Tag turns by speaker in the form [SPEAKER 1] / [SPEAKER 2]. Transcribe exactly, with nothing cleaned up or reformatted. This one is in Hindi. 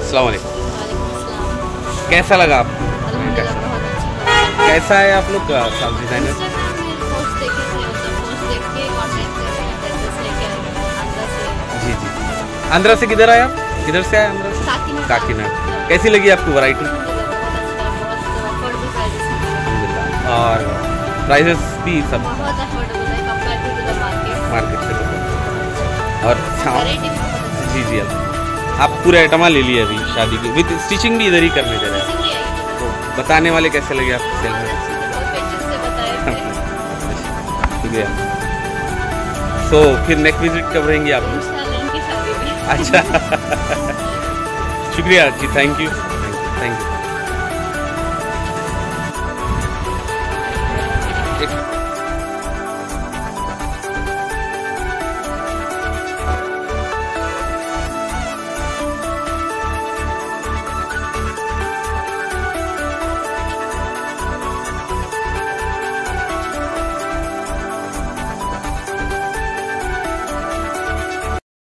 [SPEAKER 1] अस्सलाम वालेकुम। कैसा लगा आप? कैसा है आप लोग का सब डिजाइनर? जी जी। आंध्रा से किधर आए आप? किधर से आए आंध्रा से? काकीनाडा। कैसी लगी आपको वैरायटी? और प्राइसेस भी सब मार्केट से और जी जी आप पूरे आइटमा ले लिए अभी शादी की विद स्टिचिंग भी इधर ही करने दे रहे हैं। तो बताने वाले कैसे लगे आपको सेल में? शुक्रिया। सो फिर नेक्स्ट विजिट कब रहेंगे आप? अच्छा शुक्रिया जी, थैंक यू थैंक यू।